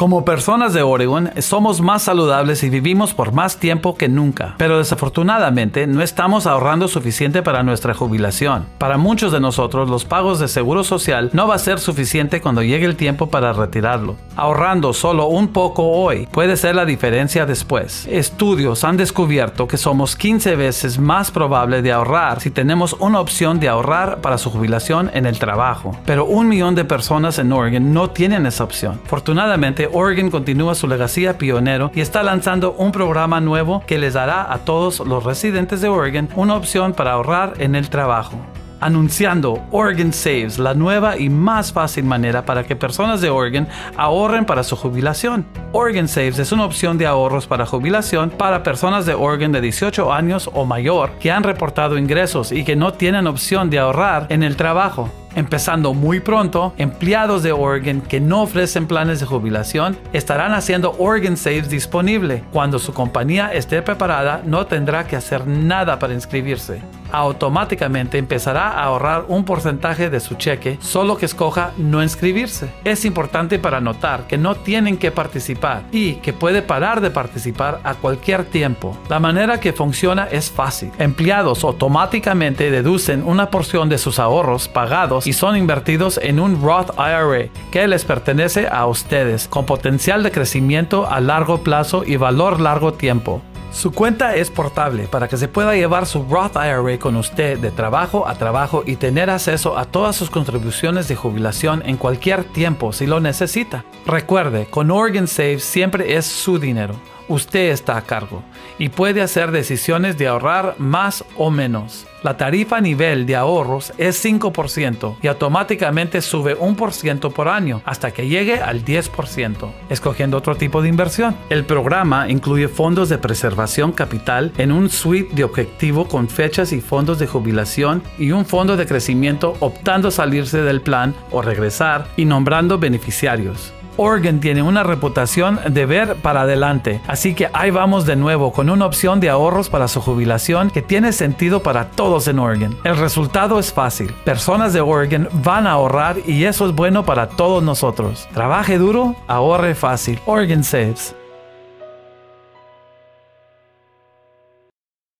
Como personas de Oregon, somos más saludables y vivimos por más tiempo que nunca. Pero desafortunadamente, no estamos ahorrando suficiente para nuestra jubilación. Para muchos de nosotros, los pagos de seguro social no va a ser suficiente cuando llegue el tiempo para retirarlo. Ahorrando solo un poco hoy puede ser la diferencia después. Estudios han descubierto que somos 15 veces más probable de ahorrar si tenemos una opción de ahorrar para su jubilación en el trabajo. Pero 1 millón de personas en Oregon no tienen esa opción. Afortunadamente, Oregon continúa su legacía pionero y está lanzando un programa nuevo que les dará a todos los residentes de Oregon una opción para ahorrar en el trabajo. Anunciando Oregon Saves, la nueva y más fácil manera para que personas de Oregon ahorren para su jubilación. Oregon Saves es una opción de ahorros para jubilación para personas de Oregon de 18 años o mayor que han reportado ingresos y que no tienen opción de ahorrar en el trabajo. Empezando muy pronto, empleados de Oregon que no ofrecen planes de jubilación estarán haciendo Oregon Saves disponible. Cuando su compañía esté preparada, no tendrá que hacer nada para inscribirse. Automáticamente empezará a ahorrar un porcentaje de su cheque, solo que escoja no inscribirse. Es importante para notar que no tienen que participar y que puede parar de participar a cualquier tiempo. La manera que funciona es fácil. Empleados automáticamente deducen una porción de sus ahorros pagados y son invertidos en un Roth IRA que les pertenece a ustedes, con potencial de crecimiento a largo plazo y valor largo tiempo. Su cuenta es portable para que se pueda llevar su Roth IRA con usted de trabajo a trabajo y tener acceso a todas sus contribuciones de jubilación en cualquier tiempo si lo necesita. Recuerde, con Oregon Saves siempre es su dinero. Usted está a cargo y puede hacer decisiones de ahorrar más o menos. La tarifa nivel de ahorros es 5% y automáticamente sube 1% por año hasta que llegue al 10%, escogiendo otro tipo de inversión. El programa incluye fondos de preservación capital en un suite de objetivo con fechas y fondos de jubilación y un fondo de crecimiento optando salirse del plan o regresar y nombrando beneficiarios. Oregon tiene una reputación de ver para adelante, así que ahí vamos de nuevo con una opción de ahorros para su jubilación que tiene sentido para todos en Oregon. El resultado es fácil. Personas de Oregon van a ahorrar y eso es bueno para todos nosotros. Trabaje duro, ahorre fácil. Oregon Saves.